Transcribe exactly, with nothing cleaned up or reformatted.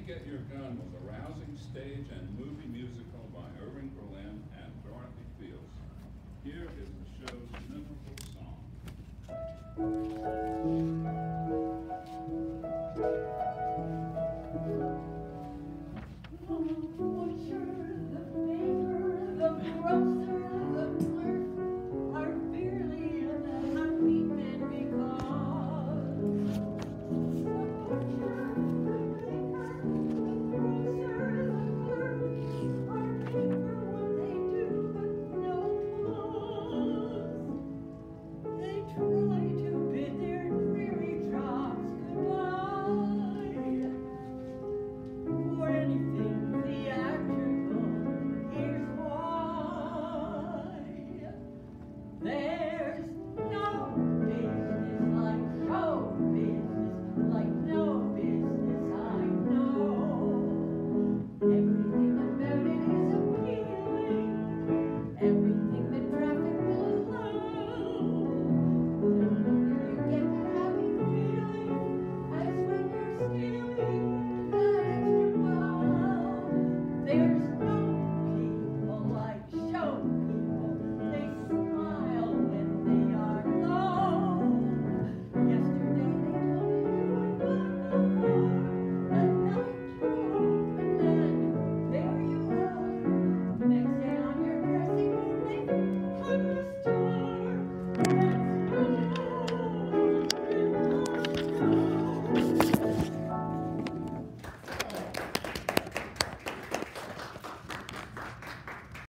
Get Your Gun was a rousing stage and movie musical by Irving Berlin and Dorothy Fields. Here is the show's memorable song.